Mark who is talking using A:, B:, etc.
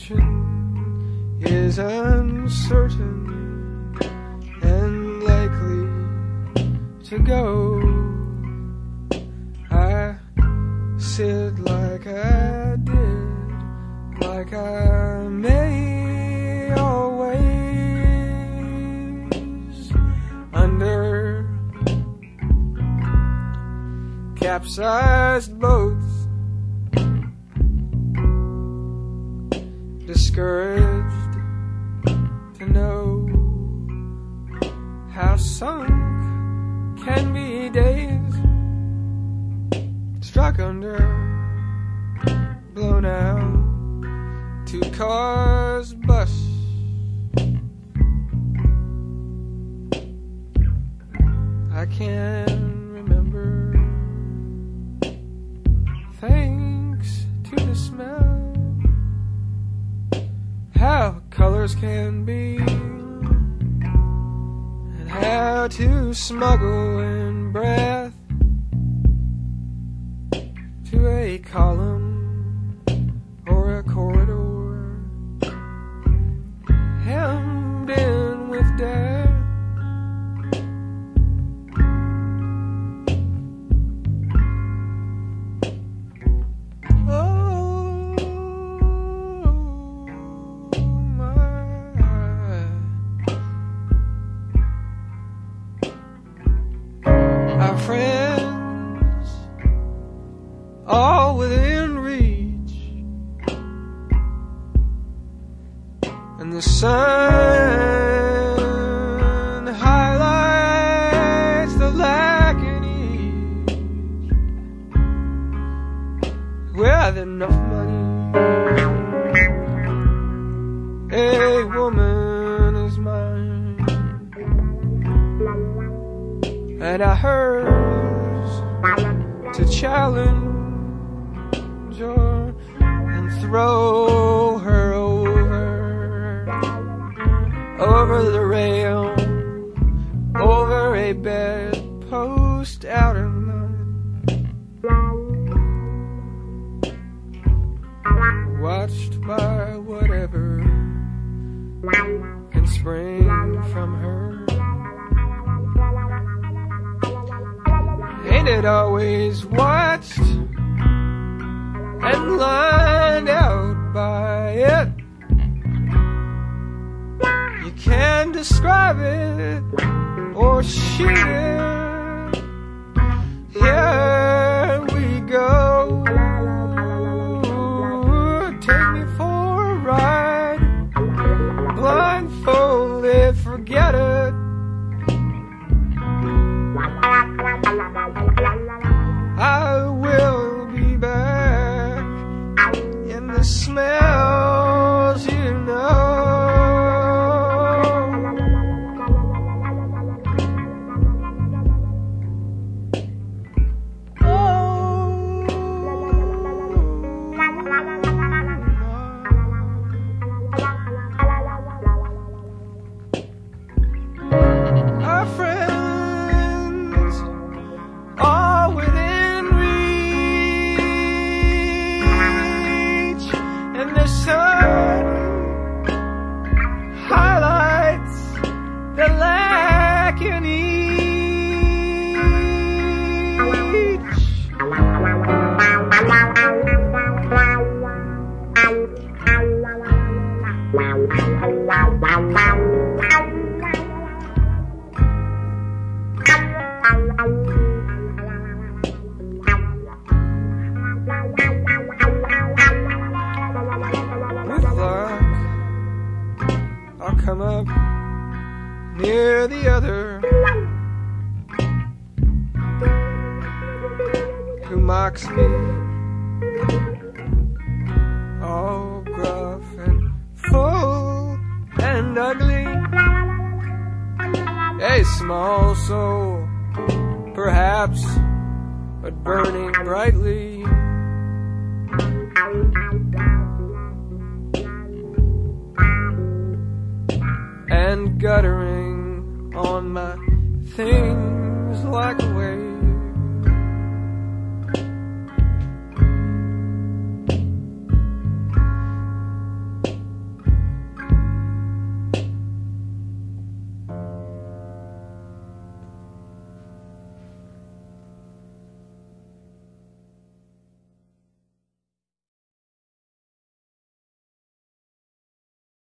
A: direction is uncertain and likely to go. I sit like I did, like I may always, under capsized boats, discouraged to know how sunk can be days, struck under, blown out, 2 cars bust. I can remember, thanks to the smell, how colors can be, and how to smuggle in breath to a column or a corridor, hemmed in with death. Our friends, all within reach, and the sun highlights the lack in each. With enough money, a woman is mine, and I hers to challenge her and throw her over the rail, over a bedpost out in line, watched by whatever can spring from her. Ain't it always watched and lined out by it? You can describe it or shoot it. Here we go. Take me for a ride, blindfolded, forget it. I will be back in the smells, you know. Our friends are within reach, and the sun highlights the lack in each. With luck, I'll come up near the other who mocks me, all gruff and full and ugly, a small soul perhaps, but burning brightly, and guttering on my things like a wave.